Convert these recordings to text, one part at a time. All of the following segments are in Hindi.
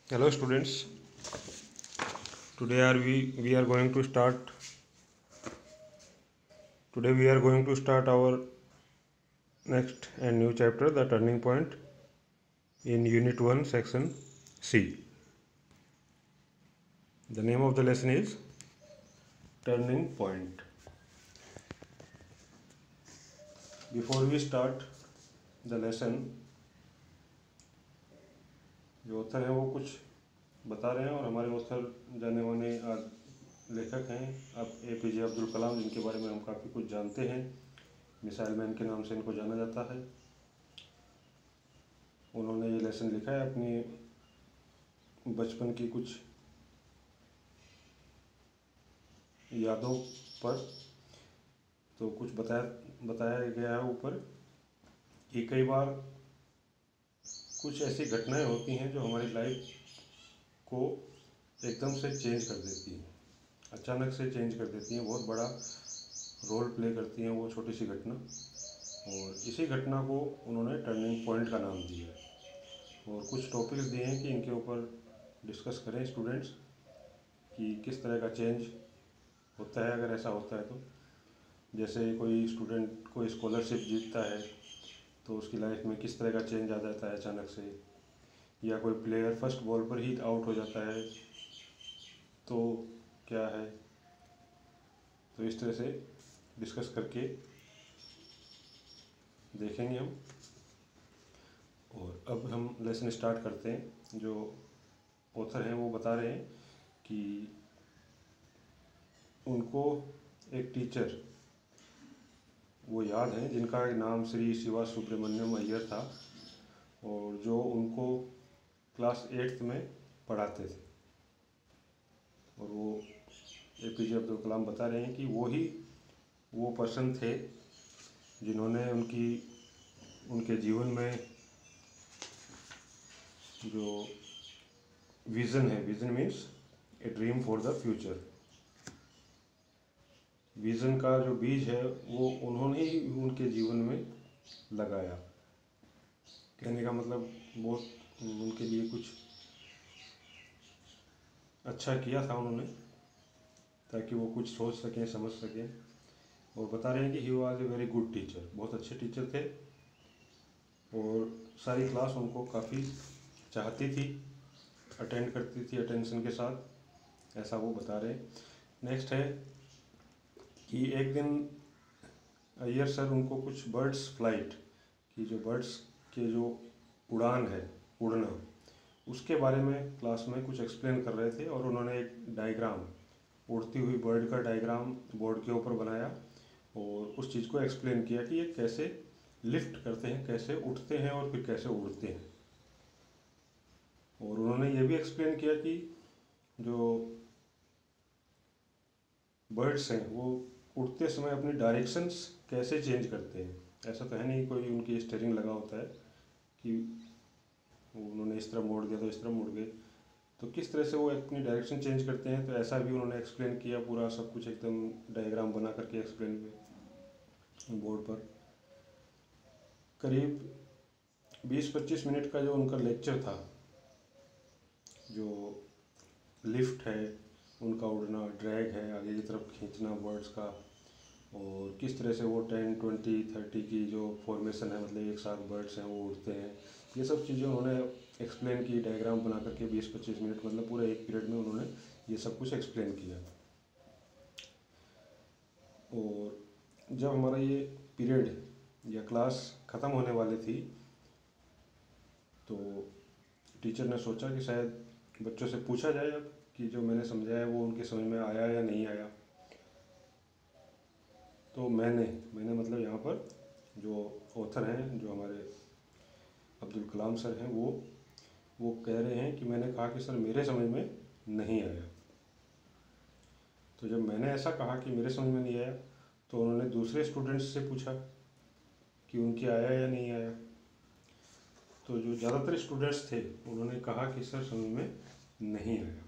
Hello students, today are we are going to start today we are going to start our next and new chapter, the turning point, in unit 1 section C. The name of the lesson is turning point. Before we start the lesson, जो ऑथर हैं वो कुछ बता रहे हैं और हमारे ऑथर जाने माने लेखक हैं अब APJ अब्दुल कलाम, जिनके बारे में हम काफ़ी कुछ जानते हैं। मिसाइल मैन के नाम से इनको जाना जाता है। उन्होंने ये लेसन लिखा है अपनी बचपन की कुछ यादों पर। तो कुछ बताया गया है ऊपर कि कई बार कुछ ऐसी घटनाएं होती हैं जो हमारी लाइफ को एकदम से चेंज कर देती हैं, अचानक से चेंज कर देती हैं, बहुत बड़ा रोल प्ले करती हैं वो छोटी सी घटना। और इसी घटना को उन्होंने टर्निंग पॉइंट का नाम दिया है और कुछ टॉपिक्स दिए हैं कि इनके ऊपर डिस्कस करें स्टूडेंट्स कि किस तरह का चेंज होता है अगर ऐसा होता है तो। जैसे कोई स्टूडेंट कोई स्कॉलरशिप जीतता है तो उसकी लाइफ में किस तरह का चेंज आ जाता है अचानक से, या कोई प्लेयर फर्स्ट बॉल पर ही आउट हो जाता है तो क्या है। तो इस तरह से डिस्कस करके देखेंगे हम। और अब हम लेसन स्टार्ट करते हैं। जो ऑथर हैं वो बता रहे हैं कि उनको एक टीचर वो याद हैं जिनका नाम श्री शिवा सुब्रमण्यम अय्यर था और जो उनको क्लास 8th में पढ़ाते थे। और वो APJ अब्दुल कलाम बता रहे हैं कि वो पर्सन थे जिन्होंने उनके जीवन में जो विज़न है, vision means a dream for the future, vision का जो बीज है वो उन्होंने ही उनके जीवन में लगाया। कहने का मतलब बहुत उनके लिए कुछ अच्छा किया था उन्होंने ताकि वो कुछ सोच सकें, समझ सकें। और बता रहे हैं कि he was a very good teacher, बहुत अच्छे टीचर थे और सारी क्लास उनको काफ़ी चाहती थी, अटेंड करती थी अटेंशन के साथ, ऐसा वो बता रहे हैं। नेक्स्ट है कि एक दिन अय्यर सर उनको कुछ बर्ड्स फ्लाइट की जो बर्ड्स के जो उड़ान है, उड़ना, उसके बारे में क्लास में कुछ एक्सप्लेन कर रहे थे और उन्होंने एक डायग्राम, उड़ती हुई बर्ड का डायग्राम बोर्ड के ऊपर बनाया और उस चीज़ को एक्सप्लेन किया कि ये कैसे लिफ्ट करते हैं, कैसे उठते हैं और फिर कैसे उड़ते हैं। और उन्होंने ये भी एक्सप्लेन किया कि जो बर्ड्स हैं वो उड़ते समय अपनी डायरेक्शंस कैसे चेंज करते हैं। ऐसा तो है नहीं कोई उनकी स्टीयरिंग लगा होता है कि उन्होंने इस तरह मोड़ दिया तो इस तरह मुड़ गए, तो किस तरह से वो अपनी डायरेक्शन चेंज करते हैं। तो ऐसा भी उन्होंने एक्सप्लेन किया, पूरा सब कुछ एकदम डायग्राम बना करके एक्सप्लेन किया बोर्ड पर। करीब 20-25 मिनट का जो उनका लेक्चर था, जो लिफ्ट है उनका उड़ना, ड्रैग है आगे की तरफ खींचना बर्ड्स का, और किस तरह से वो 10, 20, 30 की जो फॉर्मेशन है, मतलब एक साथ बर्ड्स हैं वो उड़ते हैं, ये सब चीज़ें उन्होंने एक्सप्लेन की डायग्राम बना करके। 20-25 मिनट मतलब पूरे एक पीरियड में उन्होंने ये सब कुछ एक्सप्लेन किया। और जब हमारा ये पीरियड या क्लास ख़त्म होने वाली थी तो टीचर ने सोचा कि शायद बच्चों से पूछा जाए अब कि जो मैंने समझाया वो उनके समझ में आया या नहीं आया। तो मैंने मतलब यहाँ पर जो ऑथर हैं, जो हमारे अब्दुल कलाम सर हैं, वो कह रहे हैं कि मैंने कहा कि सर मेरे समझ में नहीं आया। तो जब मैंने ऐसा कहा कि मेरे समझ में नहीं आया तो उन्होंने दूसरे स्टूडेंट्स से पूछा कि उनके आया या नहीं आया। तो जो ज़्यादातर स्टूडेंट्स थे उन्होंने कहा कि सर समझ में नहीं आया।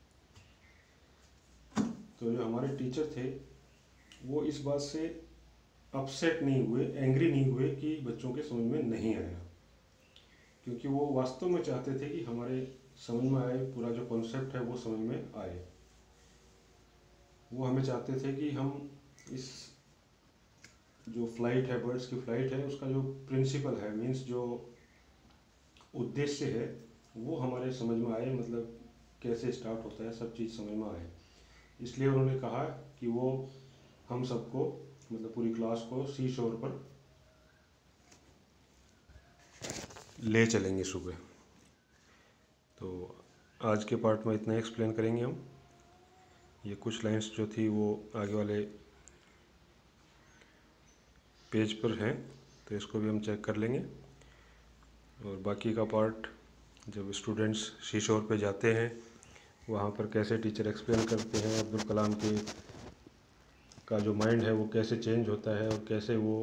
तो जो हमारे टीचर थे वो इस बात से अपसेट नहीं हुए, एंग्री नहीं हुए कि बच्चों के समझ में नहीं आया, क्योंकि वो वास्तव में चाहते थे कि हमारे समझ में आए, पूरा जो कॉन्सेप्ट है वो समझ में आए। वो हमें चाहते थे कि हम इस जो फ्लाइट है, बर्ड्स की फ्लाइट है, उसका जो प्रिंसिपल है, मीन्स जो उद्देश्य है, वो हमारे समझ में आए, मतलब कैसे स्टार्ट होता है, सब चीज़ समझ में आए। इसलिए उन्होंने कहा कि वो हम सबको, मतलब पूरी क्लास को सी शोर पर ले चलेंगे सुबह। तो आज के पार्ट में इतना एक्सप्लेन करेंगे हम। ये कुछ लाइंस जो थी वो आगे वाले पेज पर हैं, तो इसको भी हम चेक कर लेंगे। और बाकी का पार्ट जब स्टूडेंट्स सी शोर पे जाते हैं, वहाँ पर कैसे टीचर एक्सप्लेन करते हैं अब्दुल कलाम के का जो माइंड है वो कैसे चेंज होता है और कैसे वो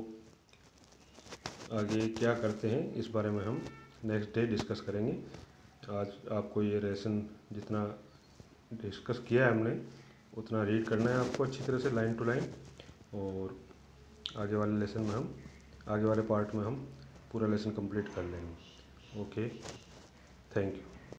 आगे क्या करते हैं, इस बारे में हम नेक्स्ट डे डिस्कस करेंगे। आज आपको ये लेसन जितना डिस्कस किया है हमने, उतना रीड करना है आपको अच्छी तरह से, लाइन टू लाइन। और आगे वाले लेसन में हम, आगे वाले पार्ट में हम पूरा लेसन कंप्लीट कर लेंगे। Okay, thank you.